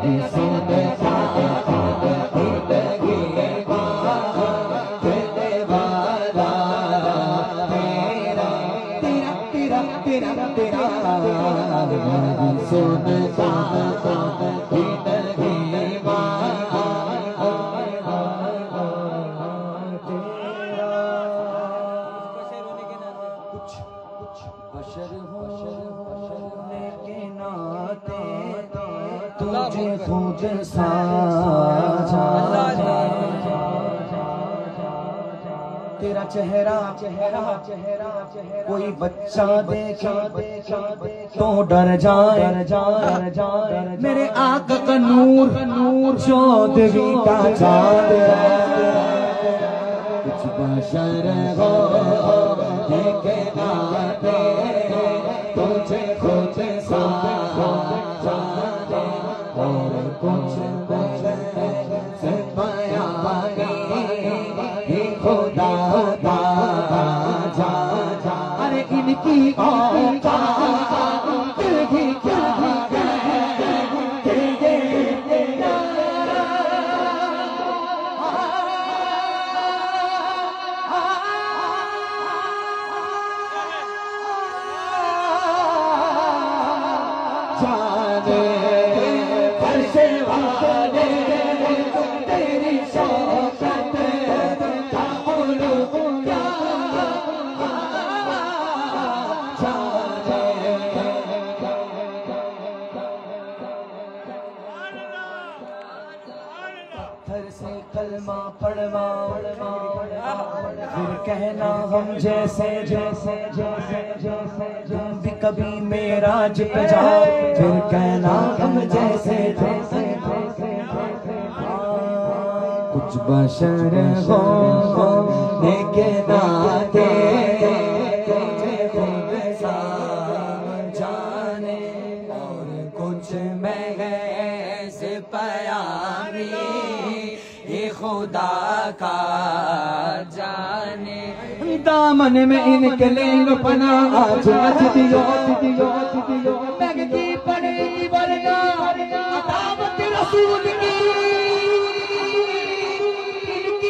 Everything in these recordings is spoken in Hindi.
तेरा चेहरा चेहरा चेहरा कोई बच्चा देखे तो डर जाए मेरे आका का नूर चौदहवीं का चाँद कुछ बशर हो देखे नाते तुझे खुद सा और कुछ से पाया खुदा का अरे इनकी औकात भी क्या जाने फर्शे वाले तेरी शौकत का उलूक क्या जाने पत्थर से कलमा पढ़वा फिर कहना हम जैसे जैसे जैसे जैसे तुम भी कभी मेराज पे जाओ फिर कहना हम जैसे जैसे जैसे कुछ बशर हो देखे नाते तुझे खुद सा जाने और कुछ मैं ऐसे पयामी ये खुदा का जाने दामन में इनके लेंगे पना आज मस्जिदियों महंगी पड़ेगी वरना दावत रसूल की इनकी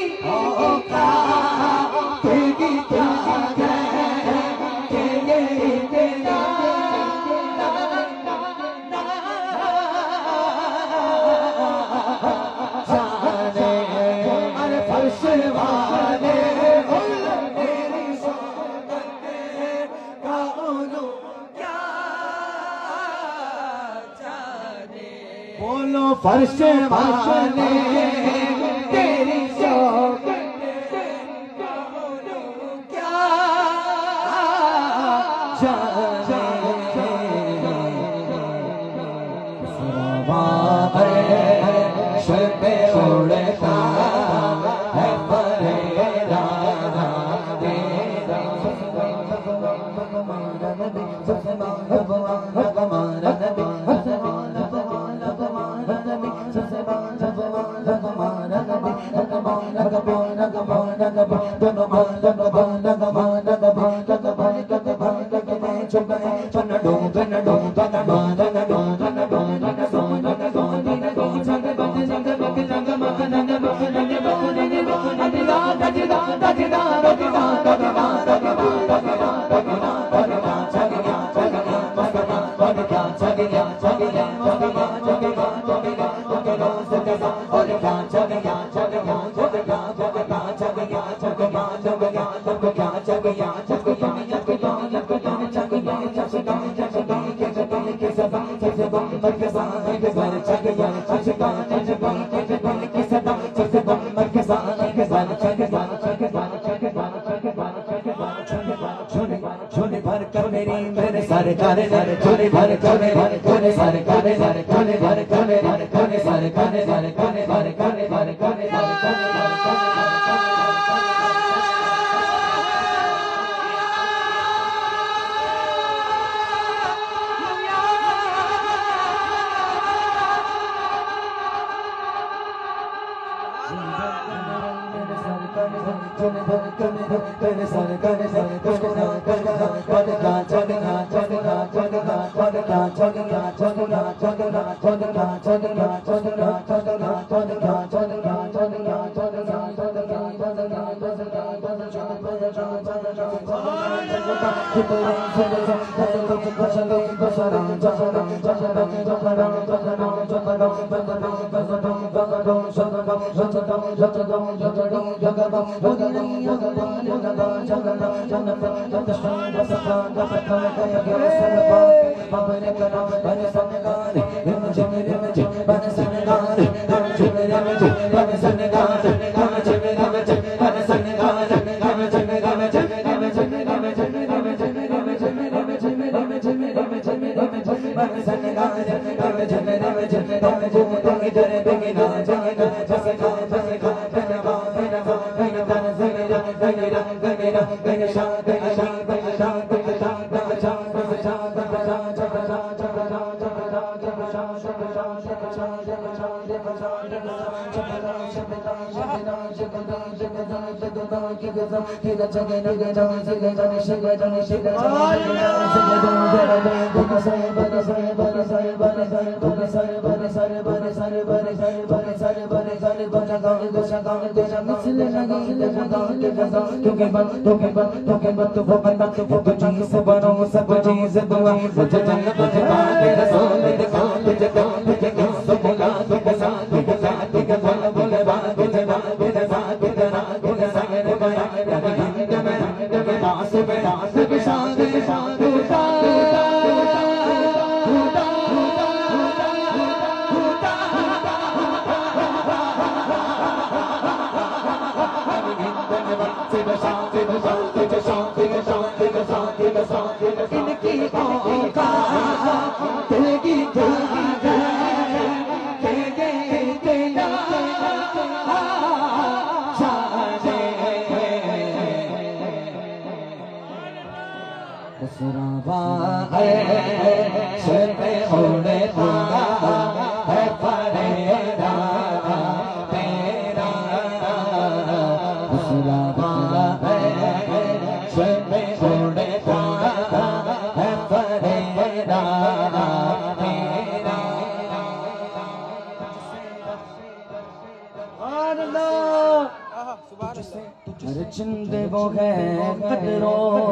औकात तेरी क्या है कि ये तेरा जाने अरे फर्श वाले बोलो फर्श वाले तेरी शौकत क्या जाने शबे उड़ता है परेरा झोले भर कर मेरी मेरे सारे गाने झोले भर कर मेरे सारे गाने झोले भर कर मेरे सारे गाने जिंदे वो है कदरो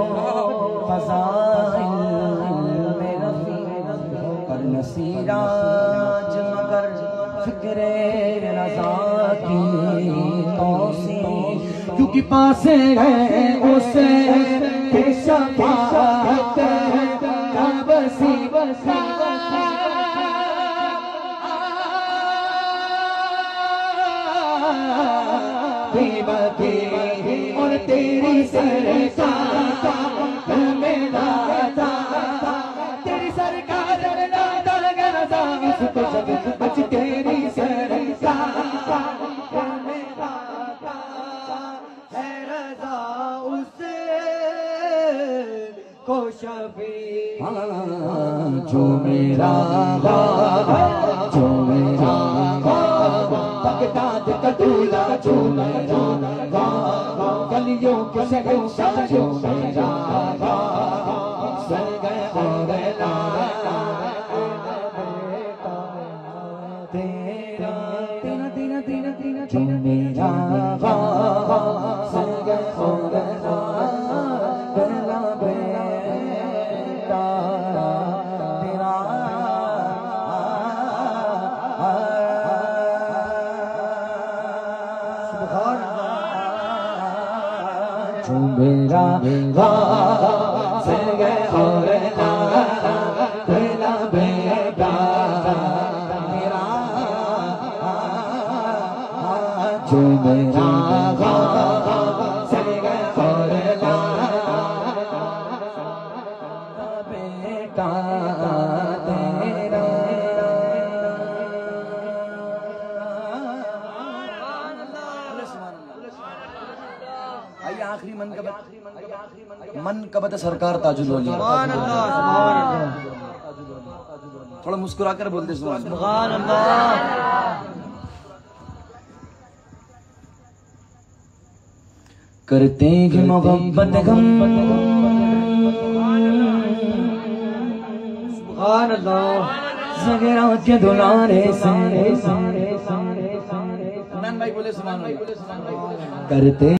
फज़ाइल मेरा पर नसीराज मगर फिक्रे रज़ा की तौसी क्योंकि पासे है उसे शफ़ाअत का बसी और तेरी सरकार मेरा था तेरी सरकार बच तेरी सरकार मेरा है रज़ा उसे को शफी जो मेरा बगदाद का दूल्हा जो मेरा गलियों के शहंशाह जो मेरा सर गए और तेरा तेरा तेरा तेरा तेरा जो मेरा सर गए और बेला बेटा तेरा जो मेरा से गए और बेला बेटा तेरा जो मेरा से गए और बेटा तेरा आखिरी मन कबत सरकार ताजुल औलिया थोड़ा मुस्कुरा कर बोलते सुभान अल्लाह। करते हैं मोहब्बत गम सगरा के दुलारे से करते